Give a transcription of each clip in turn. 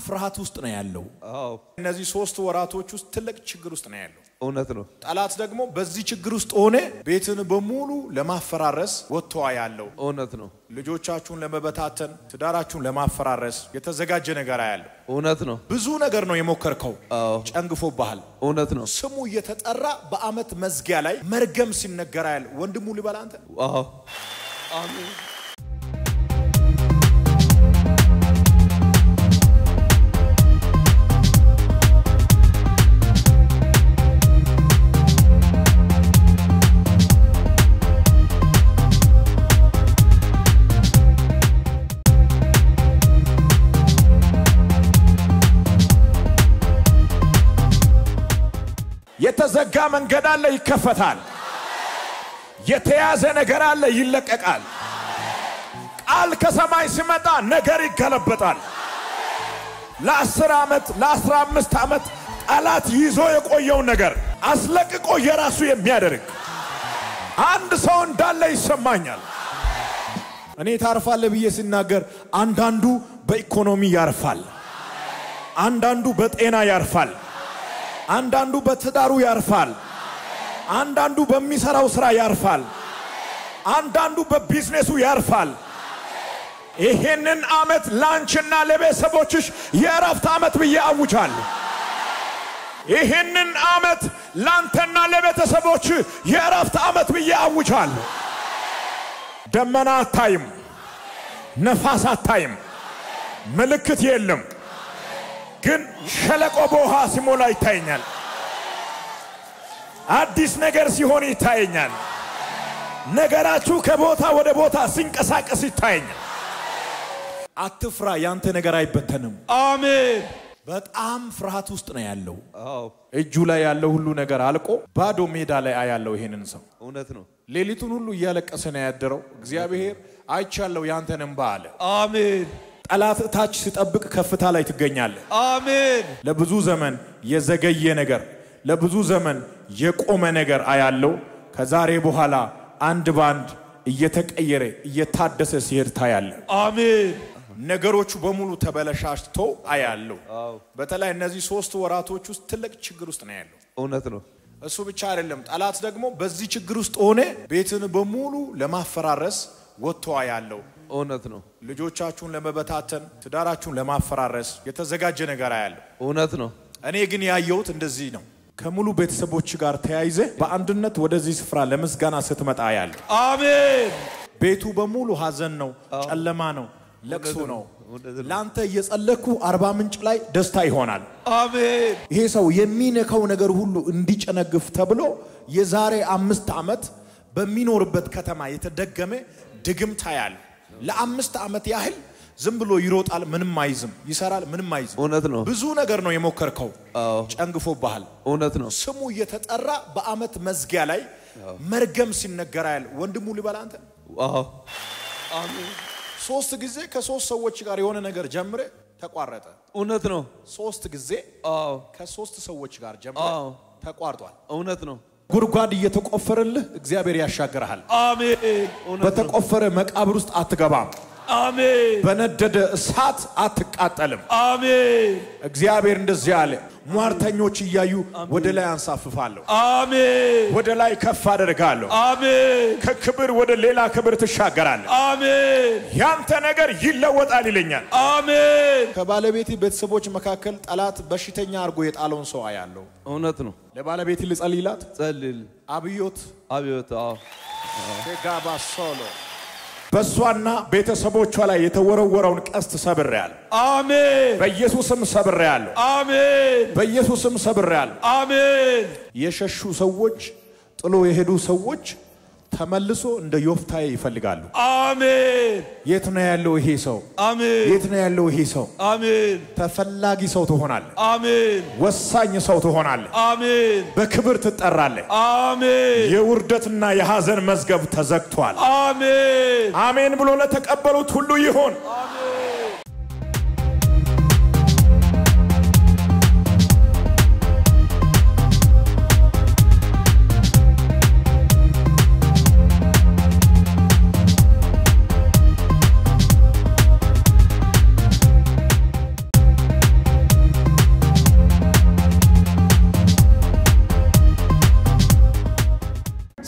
ፍርሃት ውስጥ ነው ያለው እነዚህ 3 ወራቶች ውስጥ ትልቅ ችግር ውስጥ ነው ያለው እውነት ነው ጣላት ደግሞ በዚህ ችግር ውስጥ ሆነ ቤትን በሙሉ ለማፈራረስ ወጥቷ ያለው እውነት ነው ልጆቻችሁን ለመበታተን ትዳራችሁን ለማፈራረስ የተዘጋጀ ነገር ያለው እውነት ነው ብዙ ነገር ነው የሞከርከው ጨንግፎብሃል እውነት ነው ስሙ እየተጠራ በአመት መዝጊያ ላይ መርገም ሲነገር ያለው ወንድሙ ሊበላ አንተ አሜን የተዘጋ መንገድ አለ ይከፈታል የተያዘ ነገር አለ ይለቀቃል ቃል ከሰማይ ሲመጣ ነገር ይገለበጣል ለ10 አመት ለ15 አመት ጣላት ይዞ የቆየው ነገር አስለቅቆ የራሱ የሚያደርግ አንድ ሰው እንዳለ ይሰማኛል እኔ ታርፋለ ብዬ ሲናገር አንዳንዱ በኢኮኖሚ ያርፋል አንዳንዱ በጤና ያርፋል አንዳንዱ በትዳሩ ያርፋል አንዳንዱ በሚሰራው ስራ ያርፋል አንዳንዱ በቢዝነሱ ያርፋል ይሄንን አመት ላንቺና ለቤተሰቦችሽ የእረፍት አመት ብዬ አውጃለሁ ይሄንን አመት ላንተና ለቤተሰቦች የእረፍት አመት ብዬ አውጃለሁ ደመና አታይም ነፋስ አታይም ምልክት የለም ግን ሸለቆ በውሃ ሲሞላ ይታየኛል አዲስ ነገር ሲሆን ይታየኛል ነገራችሁ ከቦታ ወደ ቦታ ሲንቀሳቀስ ይታየኛል አትፍራ ያንተ ነገር አይበተንም አሜን በጣም ፍርሃት ውስጥ ነው ያለው እጁ ላይ ያለው ሁሉ ነገር አልቆ ባዶ ሜዳ ላይ አያለው ይሄንን ሰው እውነት ነው ሌሊቱን ሁሉ እያለቀሰ ነው ያደረው እግዚአብሔር አይቻለው ያንተን እንባ አለ አሜን ጣላት ታች ሲጠብቅ ከፍታ ላይ ትገኛለህ አሜን ለብዙ ዘመን የዘገየ ነገር ለብዙ ዘመን የቆመ ነገር አያለው ከዛሬ በኋላ አንድ ባንድ እየተቀየረ እየታደሰ ሲሄድ ታያለ አሜን ነገሮቹ በሙሉ ተበለሻሽቶ አያለው በተለይ እነዚህ 3 ወራቶች ውስጥ ትልቅ ችግር ውስጥ ነው ያለው እውነት ነው እሱ ብቻ አይደለም ጣላት ደግሞ በዚህ ችግር ውስጥ ሆነ ቤትን በሙሉ ለማፈራረስ ወጥቷ ያለው እውነት ነው ልጆቻችሁን ለመበታተን ትዳራችሁን ለማፈራረስ የተዘጋጀ ነገር ያለው እውነት ነው እኔ ግን ያየሁት እንደዚህ ነው ከሙሉ ቤተሰቦች ጋር ተያይዘ በአንድነት ወደዚህ ስፍራ ለምስጋና ስትመጣ ያለው አሜን ቤቱ በሙሉ ሐዘን ነው ጨለማ ነው ለቅሶ ነው ላንተ እየጸለኩ 40 ምንጭ ላይ ደስታ ይሆናል አሜን ይሄ ሰው የሚነካው ነገር ሁሉ እንዲጨነግፍ ተብሎ የዛሬ 5 አመት በሚኖርበት ከተማ የተደገመ ድግምታ ያለ ለ5 አመት ያህል ዝም ብሎ ይሮጣል ምንም አይዝም ይሰራል ምንም አይዝም እውነት ነው ብዙ ነገር ነው የሞከርከው ጨንግፎብሃል እውነት ነው ስሙ እየተጠራ በአመት መዝጊያ ላይ መርገም ሲነገር ያለ ወንድሙ ሊበላ አንተ አሜን 3 ጊዜ ከ3 ሰዎች ጋር የሆነ ነገር ጀምረ ተቋረጠ እውነት ነው 3 ጊዜ ከ3 ሰዎች ጋር ጀምረ ተቋርጧል እውነት ነው ጉርጓድ እየተቆፈረልህ እግዚአብሔር ያሻገርሃል አሜን በተቆፈረ መቃብር ውስጥ አትገባም አሜን በነደደ እሳት አትቃጠልም አሜን እግዚአብሔር እንደዚህ አለ ሟርተኞች ይያዩ ወደ ላይ አንሳፍፋለሁ አሜን ወደ ላይ ከፍ አደርጋለሁ አሜን ከክብር ወደ ሌላ ክብር ተሻገራለህ አሜን ያንተ ነገር ይለወጣል ይለኛል አሜን ከባለቤቴ ቤተሰቦች መካከል ጣላት በሽተኛ አርጎ የጣለውን ሰው አያለው እውነት ነው ለባለቤቴ ልጸልይላት ጸልል አብዮት ተጋባ ሶሎ በሷና ቤተሰቦቿ ላይ የተወረወረውን ቀስት ሰብሬያለሁ አሜን በኢየሱስም ሰብሬያለሁ አሜን በኢየሱስም ሰብሬያለሁ አሜን የሸሹ ሰዎች ጥሎ የሄዱ ሰዎች ተመልሶ እንደ ዮፍታይ ይፈልጋሉ አሜን የት ነው ያለው ይሄ ሰው አሜን የት ነው ያለው ይሄ ሰው አሜን ተፈላጊ ሰው ትሆናለህ አሜን ወሳኝ ሰው ትሆናለህ አሜን በክብር ትጠራለህ አሜን የውርደትና የሐዘን መዝገብ ተዘግቷል አሜን አሜን ብሎ ለተቀበሉት ሁሉ ይሁን አሜን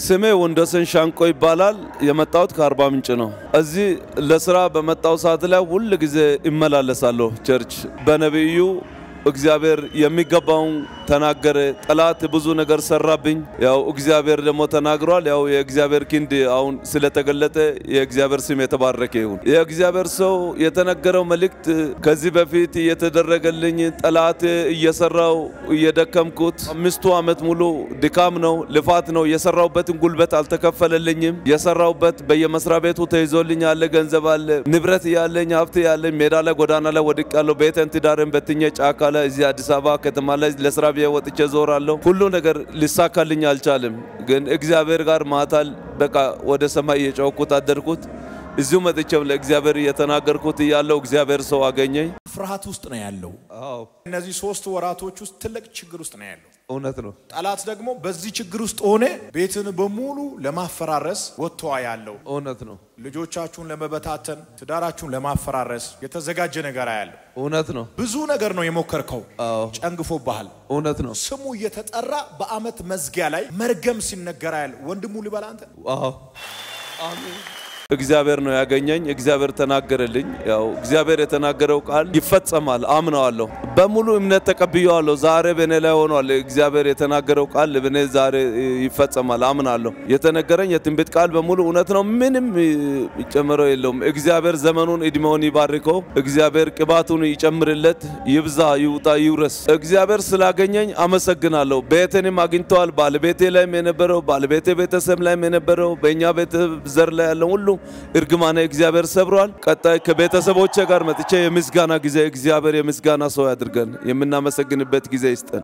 ስሜ ወንደሰን ሻንቆ ይባላል የመጣሁት ከአርባ ምንጭ ነው እዚህ ለስራ በመጣው ሰዓት ላይ ሁሉ ጊዜ እመላለሳለሁ ቸርች በነብዩ እግዚአብሔር የሚገባውን ተናገረ ጠላት ብዙ ነገር ሰራብኝ ያው እግዚአብሔር ደግሞ ተናግሯል ያው የእግዚአብሔር ክንድ አሁን ስለተገለጠ የእግዚአብሔር ስም የተባረከ ይሁን የእግዚአብሔር ሰው የተነገረው መልእክት ከዚህ በፊት የተደረገልኝ ጠላት እየሰራው እየደከምኩት 5 ዓመት ሙሉ ድካም ነው ልፋት ነው የሰራውበትን ጉልበት አልተከፈለልኝም የሰራውበት በየመስራ ቤቱ ተይዞልኝ ያለ ገንዘብ አለ ንብረት ያለኝ ሀብት ያለኝ ሜዳ ላይ ጎዳና ላይ ወድቃለሁ ቤተን ትዳርን በትኘ ጫካ እዚህ አዲስ አበባ ከተማ ላይ ለስራ ወጥቼ ዞራለሁ ሁሉ ነገር ሊሳካልኝ አልቻለም ግን እግዚአብሔር ጋር ማታል በቃ ወደ ሰማይ የጨውኩት አደርኩት እዚሁ መጥቼም ለእግዚአብሔር የተናገርኩት ያለው እግዚአብሔር ሰው አገኘኝ ፍርሃት ውስጥ ነው ያለው አዎ እነዚህ 3 ወራቶች ውስጥ ትልቅ ችግር ውስጥ ነው ያለው እውነት ነው ጠላት ደግሞ በዚህ ችግር ውስጥ ሆነ ቤትን በሙሉ ለማፈራረስ ወጥቷ ያለው እውነት ነው ልጆቻችሁን ለመበታተን ትዳራችሁን ለማፈራረስ የተዘጋጀ ነገር ያለው እውነት ነው ብዙ ነገር ነው የሞከርከው አዎ ጨንግፎብሃል እውነት ነው ስሙ እየተጠራ በአመት መዝጊያ ላይ መርገም ሲነገር ያለው ወንድሙ ሊበላ አንተ አዎ አሜን እግዚአብሔር ነው ያገኘኝ እግዚአብሔር ተናገረልኝ ያው እግዚአብሔር የተናገረው ቃል ይፈጸማል አምናለሁ በሙሉ እምነት ተቀብያለሁ ዛሬ በኔ ላይ ሆኗል እግዚአብሔር የተናገረው ቃል በኔ ዛሬ ይፈጸማል አምናለሁ የተነገረኝ የትንቢት ቃል በሙሉ እውነት ነው ምንም ይጨምረው የለውም እግዚአብሔር ዘመኑን እድሜውን ይባርከው እግዚአብሔር ቅባቱን ይጨምርለት ይብዛ ይውጣ ይውረስ እግዚአብሔር ስላገኘኝ አመሰግናለሁ ቤቴንም አግኝቷል ባለቤቴ ላይ የነበረው ባለቤቴ ቤተሰብ ላይ የነበረው በእኛ ቤተሰብ ዘር ላይ ያለው ሁሉ እርግማና እግዚአብሔር ሰብሯል ቀጣይ ከቤተሰቦቼ ጋር መጥቼ የምስጋና ጊዜ እግዚአብሔር የምስጋና ሰው ያድርገን የምናመሰግንበት ጊዜ ይስጠን